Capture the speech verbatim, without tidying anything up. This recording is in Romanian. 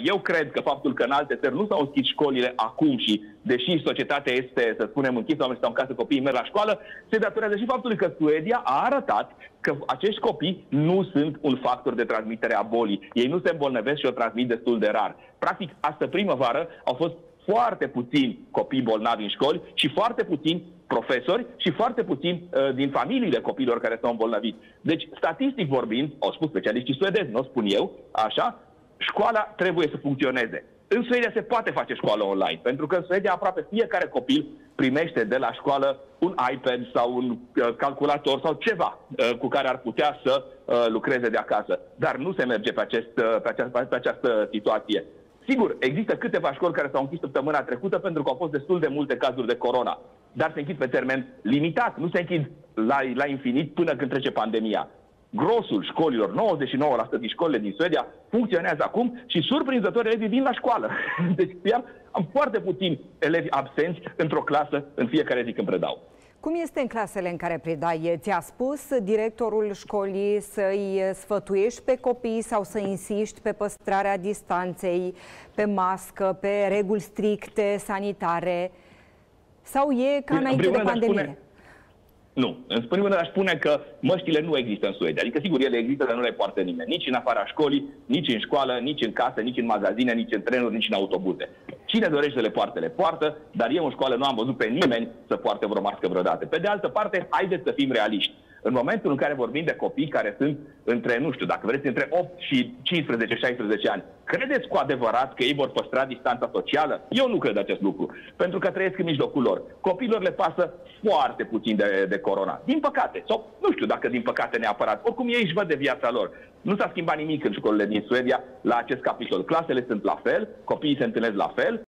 Eu cred că faptul că în alte țări nu s-au închis școlile acum și, deși societatea este, să spunem, închisă, oamenii stau în casă, copiii merg la școală, se datorează și faptului că Suedia a arătat că acești copii nu sunt un factor de transmitere a bolii. Ei nu se îmbolnăvesc și o transmit destul de rar. Practic, astă primăvară au fost foarte puțini copii bolnavi în școli și foarte puțini profesori și foarte puțini uh, din familiile copiilor care s-au îmbolnăvit. Deci, statistic vorbind, au spus specialiștii suedezi, nu o spun eu, așa, școala trebuie să funcționeze. În Suedia se poate face școală online, pentru că în Suedia aproape fiecare copil primește de la școală un iPad sau un uh, calculator sau ceva uh, cu care ar putea să uh, lucreze de acasă. Dar nu se merge pe, acest, uh, pe, această, pe această situație. Sigur, există câteva școli care s-au închis săptămâna trecută pentru că au fost destul de multe cazuri de corona. Dar se închid pe termen limitat, nu se închid la, la infinit până când trece pandemia. Grosul școlilor, nouăzeci și nouă la sută din școlile din Suedia, funcționează acum și surprinzător elevii vin la școală. Deci am foarte puțini elevi absenți într-o clasă în fiecare zi când predau. Cum este în clasele în care predai? Ți-a spus directorul școlii să-i sfătuiești pe copii sau să insiști pe păstrarea distanței, pe mască, pe reguli stricte, sanitare? Sau e ca înainte de pandemie? Spune... Nu. În primul rând aș spune că măștile nu există în Suedia. Adică, sigur, ele există, dar nu le poartă nimeni. Nici în afara școlii, nici în școală, nici în casă, nici în magazine, nici în trenuri, nici în autobuze. Cine dorește să le poarte, le poartă, dar eu în școală nu am văzut pe nimeni să poarte vreo mască vreodată. Pe de altă parte, haideți să fim realiști. În momentul în care vorbim de copii care sunt între, nu știu, dacă vreți, între opt și cincisprezece șaisprezece ani, credeți cu adevărat că ei vor păstra distanța socială? Eu nu cred acest lucru, pentru că trăiesc în mijlocul lor. Copiilor le pasă foarte puțin de, de corona. Din păcate, sau nu știu dacă din păcate neapărat, oricum ei își văd de viața lor. Nu s-a schimbat nimic în școlile din Suedia la acest capitol. Clasele sunt la fel, copiii se întâlnesc la fel.